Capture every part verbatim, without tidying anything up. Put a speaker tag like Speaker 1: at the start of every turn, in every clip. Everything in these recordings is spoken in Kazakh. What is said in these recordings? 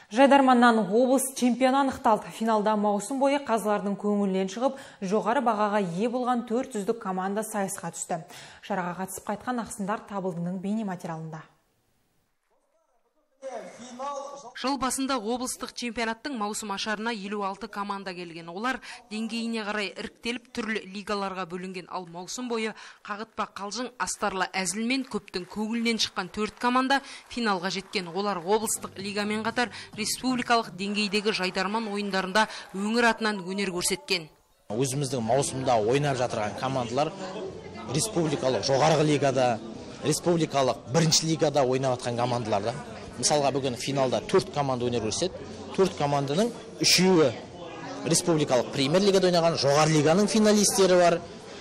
Speaker 1: Жайдарманнан облыс чемпионы анықталды. Финалда маусым бойы қазылардың көңілінен шығып, жоғары бағаға ие болған төрт үздік команда сайысқа түсті. Шараға қатысып қайтқан ақсындар Табылдының бейнематериалында.
Speaker 2: Жыл басында облыстық чемпионаттың маусым ашарына елу алты команда келген. Олар деңгейіне қарай іріктеліп түрлі лигаларға бөлінген. Ал маусым бойы қағытпа қалжың, астарлы әзілмен көптің көңілінен шыққан төрт команда финалға жеткен. Олар облыстық лигамен қатар республикалық деңгейдегі жайдарман ойындарында өңір атынан өнер көрсеткен.
Speaker 3: Өзіміздің маусымда ойнап жатырған командалар республикалық жоғарғы лигада, республикалық бірінші лигада ойнап жатқан командалар. Мысалға бүгін финалда төрт команда өнер көрсетеді. төрт команданың үшеуі республикалық премьер лигада ойнаған, жоғары лиганың финалистері бар,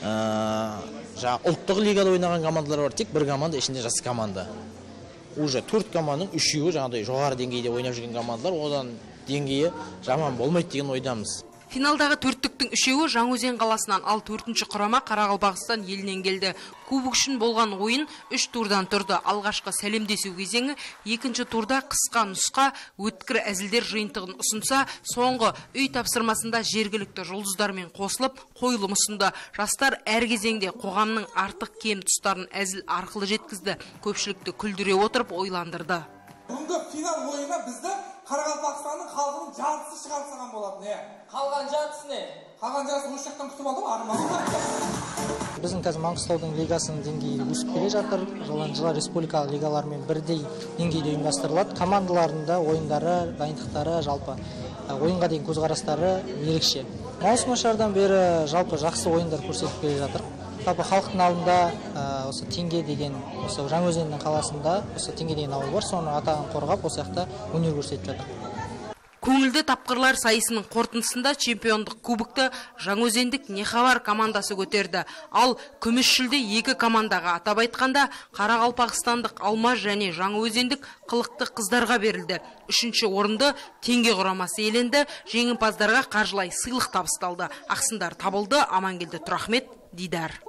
Speaker 3: ұлттық лигада ойнаған командалар бар, тек бір команда ішінде жас команда. Уже төрт команданың үшеуі жаңағыдай жоғары деңгейде ойнап жүрген командалар, одан деңгейі жаман болмайды деген ойдамыз.
Speaker 2: Финалдағы төрттіктің үшеуі Жаңаөзен қаласынан, ал төртінші құрама Қарақалпақстан елінен келді. Кубок үшін болған ойын үш турдан тұрды. Алғашқы сәлемдесу кезеңі, екінші турда қысқа нұсқа өткір әзілдер жиынтығын ұсынса, соңғы үй тапсырмасында жергілікті жұлдыздармен қосылып қойылым ұсынды. Жастар әр кезеңде қоғамның артық кем тұстарын әзіл арқылы жеткізді. Көпшілікті күлдіре отырып ойландырды.
Speaker 4: Бүгінгі финал ойына бізді Қарақалпақстанның халқының жартысы шығарсаған болатын.
Speaker 5: Қалған жартысы не?
Speaker 4: Қалған жартысы осы жақтан күтіп алдым, арман.
Speaker 6: Біздің қазір Маңғыстаудың лигасының деңгейі өсіп келе жатыр. Жылдан жылға республикалық лигалармен бірдей деңгейде ұйымдастырылады. Командаларында ойындары, дайындықтары, жалпы ойынға деген көзқарастары ерекше. Маусым ашардан бері жалпы жақсы ойындар көрсетіп келе жатыр. Жалпы халықтың алдында осы Теңге деген, осы Жаңаөзеннің қаласында осы Теңге деген ауыл бар, соны атағын қорғап, осы жақта өнер көрсетіп жатыр.
Speaker 2: Көңілді тапқырлар сайысының қорытындысында чемпиондық кубокты Жаңаөзендік Нехабар командасы көтерді. Ал күміс жүлде екі командаға, атап айтқанда Қарақалпақстандық Алмаз және Жаңаөзендік Қылықты қыздарға берілді. Үшінші орынды Теңге құрамасы иеленді. Жеңімпаздарға қаржылай сыйлық табысталды. Ақсындар Табылды, Амангелді Тұрахмет, Дидар.